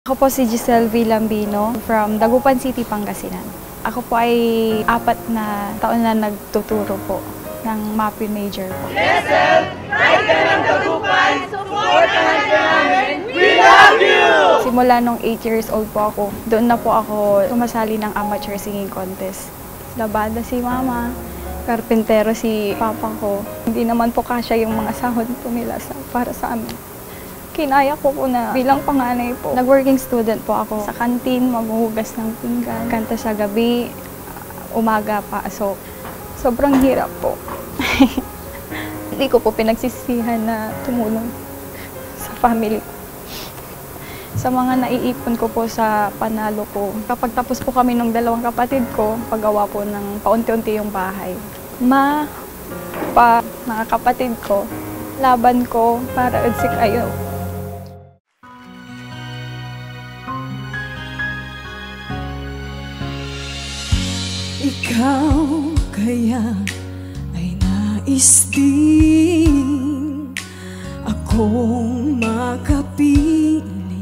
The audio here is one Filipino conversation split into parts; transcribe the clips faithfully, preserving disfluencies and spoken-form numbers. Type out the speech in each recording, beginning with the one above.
Ako po si Jessel Lambino from Dagupan City, Pangasinan. Ako po ay apat na taon na nagtuturo po ng MAPE major po. Jessel, kahit ka ng Dagupan, supportahan ka namin, we love you! Simula nung eight years old po ako, doon na po ako sumasali ng amateur singing contest. Labada si mama, karpentero si papa ko. Hindi naman po kasya yung mga sahod po nila sa, para sa amin. Kinaya ko po na bilang panganay po. Nag-working student po ako sa kantin, maghuhugas ng pinggan, kanta sa gabi, umaga pa. So, sobrang hirap po. Hindi ko po pinagsisihan na tumulong sa family ko. Sa mga naiipon ko po sa panalo ko. Kapag tapos po kami ng dalawang kapatid ko, paggawa po ng paunti-unti yung bahay. Ma, pa, mga kapatid ko, laban ko para Asia Kayo. Ikaw kaya ay nais din akong makapili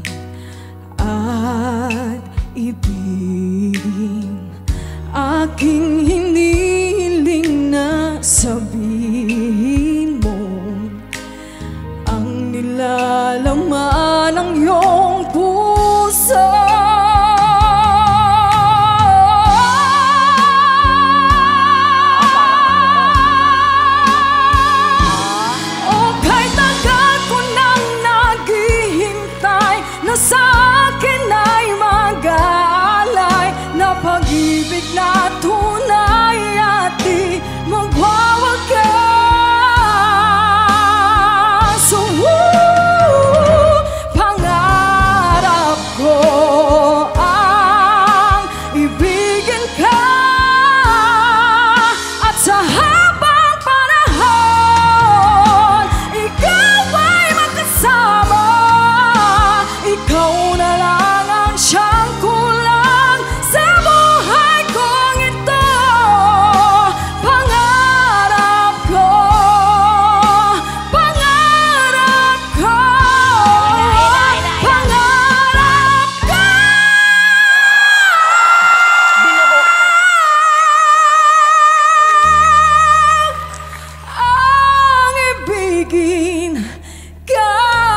at ibigin. Aking hinihiling na sabihin mo ang nilalaman ng iyong puso. Sa akin ay mag-aalay na pag-ibig na tunay at di magwawagas. So, woo, pangarap ko ang ibigin ka at sa habang panahon ikaw ay magkasama. Ikaw na lang ang siyang kulang sa buhay kong ito. Pangarap ko, pangarap ko, pangarap ko. Ang ibigin ka.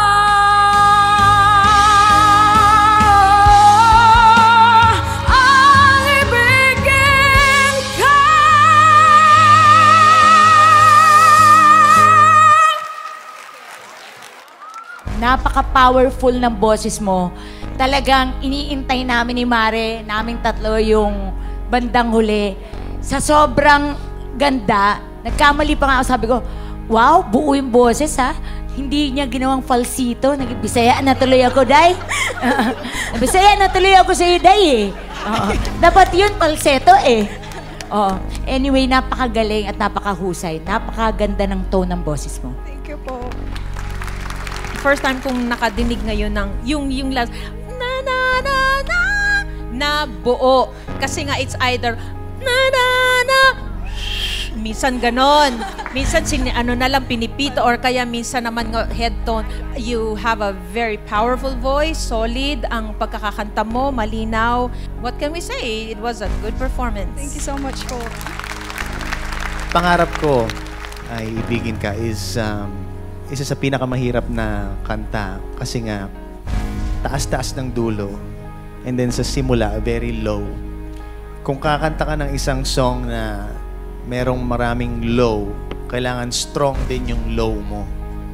Napaka-powerful ng boses mo. Talagang iniintay namin ni Mare, naming tatlo yung bandang huli. Sa sobrang ganda, nagkamali pa nga ako, sabi ko, wow, buo yung boses ha. Hindi niya ginawang falsito. Nagbisayaan na tuloy ako, Day. Nabisayaan na tuloy ako sa'yo, Day eh. Uh, dapat yun, falsetto eh. Uh, anyway, napakagaling at napakahusay. Napakaganda ng tone ng boses mo. Thank you po. First time kong nakadinig ngayon ng yung yung last na na na na na buo. Kasi nga it's either na na na minsan ganon. Minsan sin ano na lang pinipito or kaya minsan naman ng head tone. You have a very powerful voice, solid ang pagkakakanta mo, malinaw. What can we say? It was a good performance. Thank you so much po. Pangarap ko ay ibigin ka is um, isa sa pinakamahirap na kanta kasi nga taas-taas ng dulo and then sa simula very low. Kung kakanta ka ng isang song na merong maraming low, kailangan strong din yung low mo.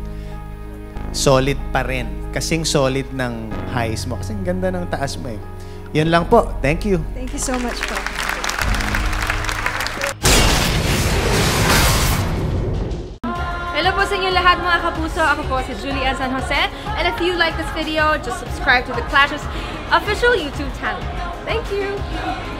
Solid pa rin. Kasing solid ng highs mo. Kasing ganda ng taas mo eh. Yun lang po. Thank you. Thank you so much po. Hello po sa inyo lahat mga kapuso. Ako po si Julian San Jose. And if you like this video, just subscribe to the Clash's official YouTube channel. Thank you!